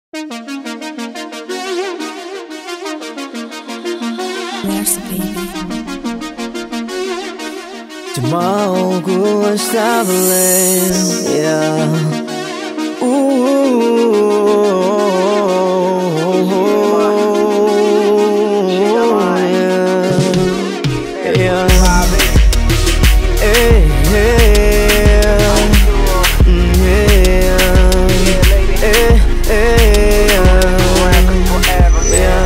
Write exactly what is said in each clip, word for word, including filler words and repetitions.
Mercy, baby. Jamal Gustavo-Lane, yeah. Ooh, yeah, yeah. Hey, hey, mm, yeah. Hey, hey, yeah.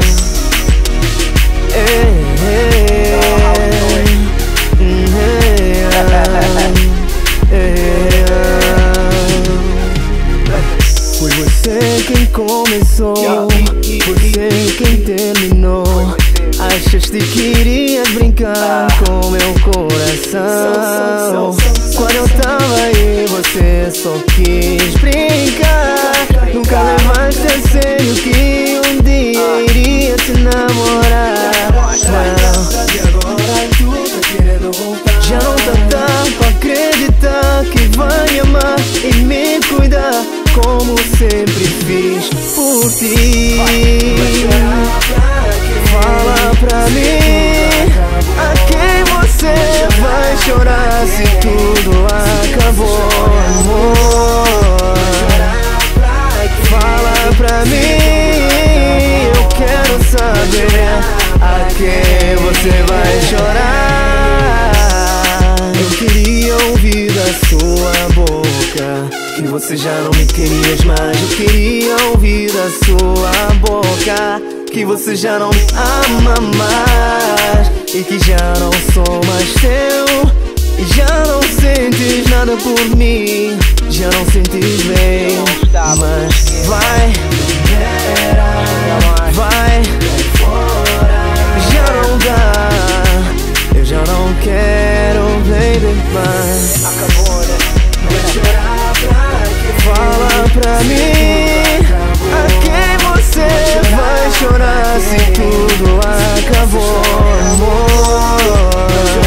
Hey, hey, mm, yeah. Foi você quem começou, você quem terminou. Achaste que irias brincar com meu coração. Quando eu tava aí, você só quis brincar. Nunca levaste a sério que um dia iria te namorar. Well, e agora tu tá querendo voltar. Já não tá dando pra acreditar que vai me amar e me cuidar como sempre fiz por ti. Fala pra mim, a quem você vai chorar se tudo acabou, amor? Fala pra mim, eu quero saber a quem você vai chorar. Eu queria ouvir da sua boca que você já não me querias mais. Eu queria ouvir da sua boca que você já não me ama mais e que já não sou mais teu e já não sentes nada por mim, já não sentes bem. Mas vai, vai, já não dá, eu já não quero, baby, mais. Fala pra mim, a quem você vai chorar se tudo acabou, amor?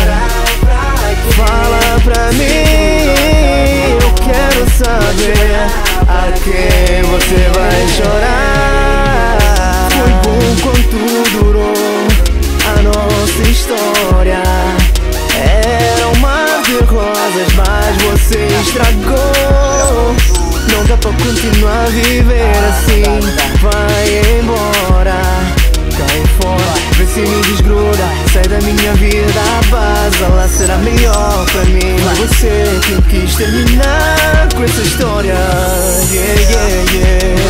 Fala pra mim, eu quero saber a quem você vai chorar. Foi bom quanto durou a nossa história. Era um mar de rosas, mas você estragou. Não dá pra continuar a viver assim. Vai embora, cai fora, vê se me desgruda. Sai da minha vida, a base lá será melhor pra mim. Você quem quis terminar com essa história. Yeah, yeah, yeah.